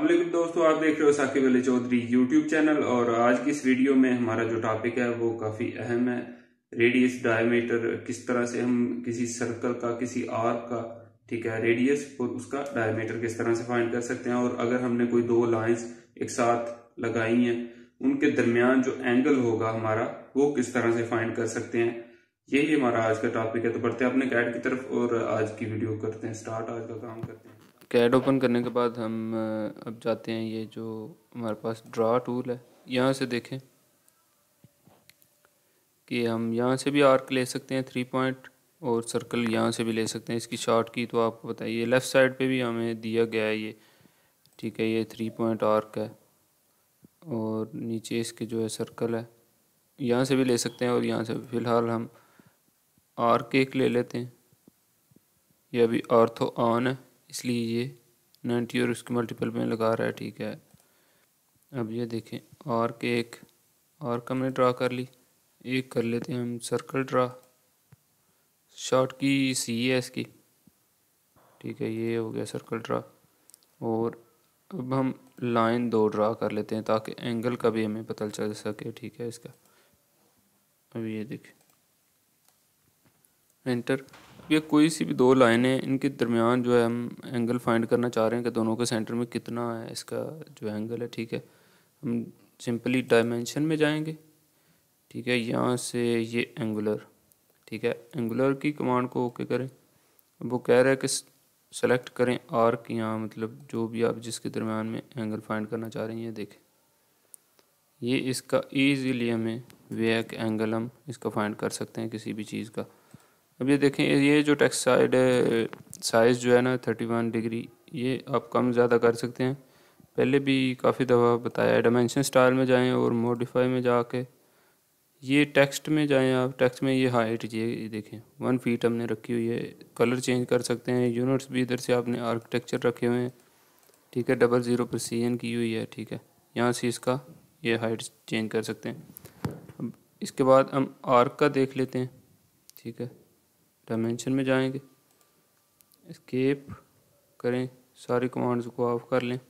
वालेकुम दोस्तों, आप देख रहे हो साकिब अली चौधरी यूट्यूब चैनल। और आज की इस वीडियो में हमारा जो टॉपिक है वो काफ़ी अहम है। रेडियस डायमीटर, किस तरह से हम किसी सर्कल का, किसी आर्क का, ठीक है, रेडियस और उसका डायमीटर किस तरह से फाइंड कर सकते हैं। और अगर हमने कोई दो लाइंस एक साथ लगाई हैं, उनके दरमियान जो एंगल होगा हमारा, वो किस तरह से फाइंड कर सकते हैं। यही हमारा आज का टॉपिक है। तो बढ़ते हैं अपने कैड की तरफ और आज की वीडियो करते हैं स्टार्ट, आज का काम करते हैं। कैड ओपन करने के बाद हम अब जाते हैं, ये जो हमारे पास ड्रा टूल है, यहाँ से देखें कि हम यहाँ से भी आर्क ले सकते हैं 3 पॉइंट, और सर्कल यहाँ से भी ले सकते हैं। इसकी शॉर्ट की तो आपको बताइए, लेफ़्ट साइड पे भी हमें दिया गया है ये, ठीक है। ये 3 पॉइंट आर्क है और नीचे इसके जो है सर्कल है, यहाँ से भी ले सकते हैं। और यहाँ से फ़िलहाल हम आर्क एक ले लेते हैं। ये अभी ऑर्थो ऑन है, इसलिए ये 90 और उसके मल्टीपल में लगा रहा है, ठीक है। अब ये देखें, आर्क एक आर्क हमने ड्रा कर ली। एक कर लेते हैं हम सर्कल ड्रा, शॉर्ट की सी है इसकी, ठीक है। ये हो गया सर्कल ड्रा। और अब हम लाइन 2 ड्रा कर लेते हैं ताकि एंगल का भी हमें पता चल सके, ठीक है इसका। अब ये देखें, एंटर। ये कोई सी भी 2 लाइनें, इनके दरमियान जो है हम एंगल फाइंड करना चाह रहे हैं कि दोनों के सेंटर में कितना है इसका जो एंगल है, ठीक है। हम सिंपली डायमेंशन में जाएंगे, ठीक है। यहाँ से ये एंगुलर, ठीक है, एंगुलर की कमांड को ओके करें। वो कह रहा है कि सेलेक्ट करें आर्क, यहाँ मतलब जो भी आप जिसके दरमियान में एंगल फाइंड करना चाह रहे हैं। ये देखें, ये इसका ईजीली हमें वे एक एंगल हम इसका फाइंड कर सकते हैं किसी भी चीज़ का। अब ये देखें, ये जो टेक्स्ट साइड है, साइज़ जो है ना 31 डिग्री, ये आप कम ज़्यादा कर सकते हैं। पहले भी काफ़ी दफ़ा बताया है। डायमेंशन स्टाइल में जाएं और मॉडिफाई में जाके ये टेक्स्ट में जाएं आप। टेक्स्ट में ये हाइट, ये देखें 1 फीट हमने रखी हुई है। कलर चेंज कर सकते हैं। यूनिट्स भी इधर से आपने आर्किटेक्चर रखे हुए हैं, ठीक है। 00 पर CN की हुई है, ठीक है। यहाँ से इसका ये हाइट चेंज कर सकते हैं। अब इसके बाद हम आर्क का देख लेते हैं, ठीक है। डायमेंशन में जाएंगे, एस्केप करें, सारी कमांड्स को ऑफ कर लें,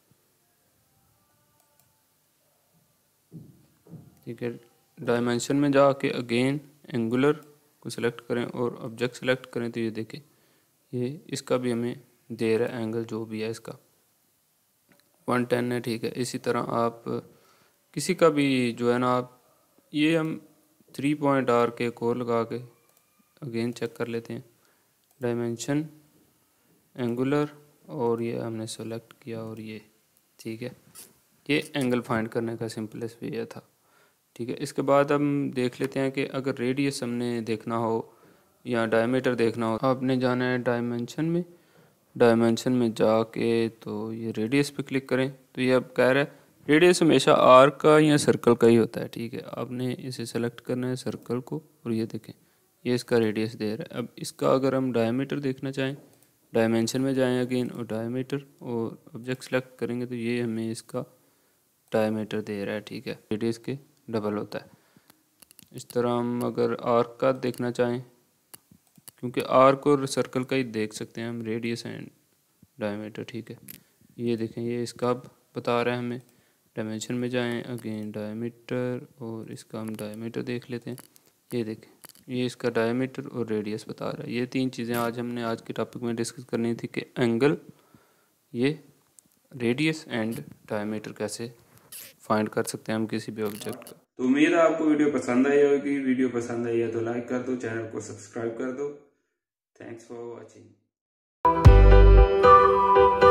ठीक है। डायमेंशन में जाके अगेन एंगुलर को सिलेक्ट करें और ऑब्जेक्ट सेलेक्ट करें। तो ये देखें, ये इसका भी हमें दे रहा है एंगल, जो भी है इसका 110 है, ठीक है। इसी तरह आप किसी का भी जो है ना, आप ये हम 3 पॉइंट आर्क एक और लगा के अगेन चेक कर लेते हैं। डायमेंशन, एंगुलर, और ये हमने सेलेक्ट किया, और ये ठीक है। ये एंगल फाइंड करने का सिंपलेस्ट वे था, ठीक है। इसके बाद हम देख लेते हैं कि अगर रेडियस हमने देखना हो या डायमीटर देखना हो, आपने जाना है डायमेंशन में। डायमेंशन में जाके तो ये रेडियस पे क्लिक करें। तो ये अब कह रहा है रेडियस हमेशा आर्क का या सर्कल का ही होता है, ठीक है। आपने इसे सेलेक्ट करना है सर्कल को, और ये देखें, ये इसका रेडियस दे रहा है। अब इसका अगर हम डायमीटर देखना चाहें, डायमेंशन में जाएं अगेन और डायमीटर और ऑब्जेक्ट सेलेक्ट करेंगे, तो ये हमें इसका डायमीटर दे रहा है, ठीक है। रेडियस के डबल होता है। इस तरह हम अगर आर्क का देखना चाहें, क्योंकि आर्क और सर्कल का ही देख सकते हैं हम, रेडियस एंड डायमीटर, ठीक है। ये देखें, ये इसका अब बता रहा है हमें। डायमेंशन में जाएं अगेन डायमीटर, और इसका हम डायमीटर देख लेते हैं। ये देखें, ये इसका डायमीटर और रेडियस बता रहा है। ये 3 चीज़ें आज हमने आज के टॉपिक में डिस्कस करनी थी कि एंगल, ये रेडियस एंड डायमीटर कैसे फाइंड कर सकते हैं हम किसी भी ऑब्जेक्ट का। तो उम्मीद है आपको वीडियो पसंद आई होगी। वीडियो पसंद आई है तो लाइक कर दो, चैनल को सब्सक्राइब कर दो। Thanks for watching.